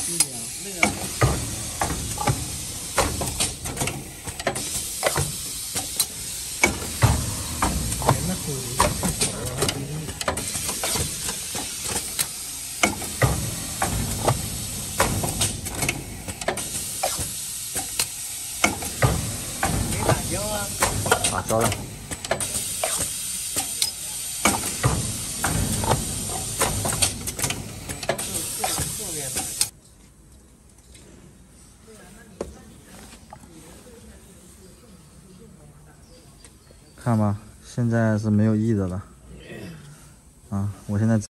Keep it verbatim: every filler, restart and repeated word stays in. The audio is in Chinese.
那个。那火太小了，不一定。没打胶啊？ 打胶了。 看吧，现在是没有 E 的了。啊，我现在。